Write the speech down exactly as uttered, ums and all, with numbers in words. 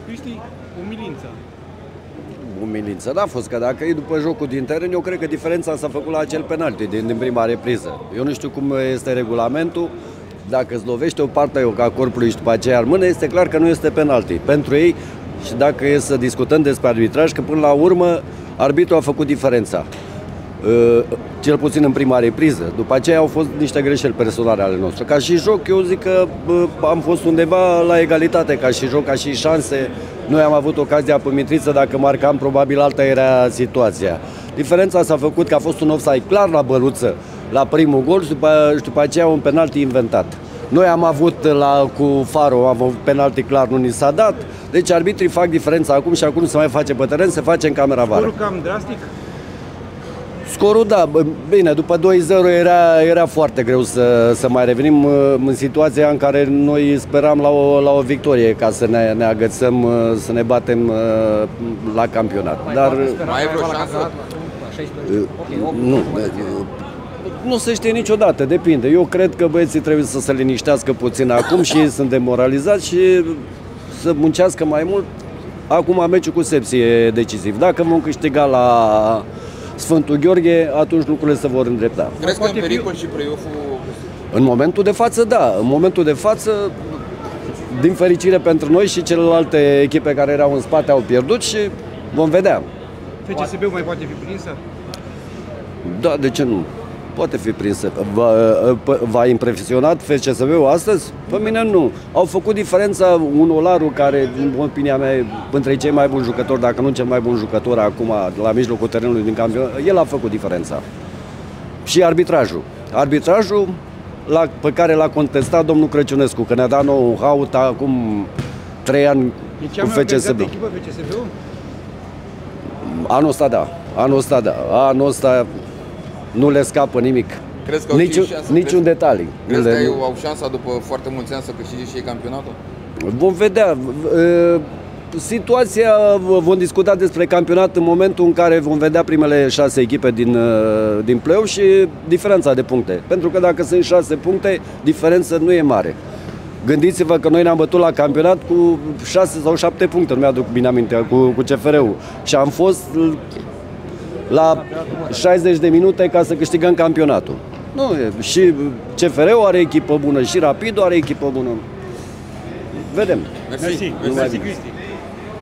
Cristi, umilință. Umilință n-a fost, că dacă e după jocul din teren, eu cred că diferența s-a făcut la acel penalti din, din prima repriză. Eu nu știu cum este regulamentul, dacă îți lovește o parte a corpului și după aceea ar mână, este clar că nu este penalti pentru ei. Și dacă e să discutăm despre arbitraj, că până la urmă arbitrul a făcut diferența. Cel puțin în prima repriză. După aceea au fost niște greșeli personale ale noastre. Ca și joc, eu zic că am fost undeva la egalitate, ca și joc, ca și șanse. Noi am avut ocazia pe Mitriță, dacă marcam, probabil alta era situația. Diferența s-a făcut că a fost un offside clar la Băluță, la primul gol și după, și după aceea un penalti inventat. Noi am avut la, cu Faro, am avut penalti clar, nu ni s-a dat. Deci arbitrii fac diferența acum și acum nu se mai face pe teren, se face în camera vară. Scorul cam drastic? Scorul, da, bine, după doi zero era, era foarte greu să, să mai revenim în situația în care noi speram la o, la o victorie ca să ne, ne agățăm, să ne batem la campionat. Mai Dar mai e vreo șansă? Nu, nu se știe niciodată, depinde. Eu cred că băieții trebuie să se liniștească puțin acum și ei sunt demoralizați și să muncească mai mult. Acum meciul cu Sepsi e decisiv. Dacă vom câștiga la Sfântul Gheorghe, atunci lucrurile se vor îndrepta. Crezi că în pericol și play-off-ul? În momentul de față, da. În momentul de față, din fericire pentru noi și celelalte echipe care erau în spate au pierdut și vom vedea. F C S B-ul mai poate fi prinsă? Da, de ce nu? Poate fi prinsă. V-a impresionat F C S B-ul astăzi? Pe mine nu. Au făcut diferența un Olaru care, în opinia mea, între cei mai buni jucători, dacă nu cel mai bun jucător acum, la mijlocul terenului din campionat, el a făcut diferența. Și arbitrajul. Arbitrajul la, pe care l-a contestat domnul Crăciunescu, că ne-a dat nou haut acum trei ani cu F C S B. E echipă F C S B-ul? Anul ăsta da. Anul ăsta da. Anul ăsta nu le scapă nimic. Crezi că au Nici, șansă, niciun crezi, detaliu. Crezi că nu. au șansa după foarte mulți ani să câștige și ei campionatul? Vom vedea. Situația, vom discuta despre campionat în momentul în care vom vedea primele șase echipe din, din play-off și diferența de puncte. Pentru că dacă sunt șase puncte, diferența nu e mare. Gândiți-vă că noi ne-am bătut la campionat cu șase sau șapte puncte, nu mi-aduc bine aminte, cu, cu C F R-ul. Și am fost la șaizeci de minute ca să câștigăm campionatul. Nu, și C F R-ul are echipă bună, și Rapidul are echipă bună. Vedem. Mersi. Mersi, Mersi. Mersi Cristi.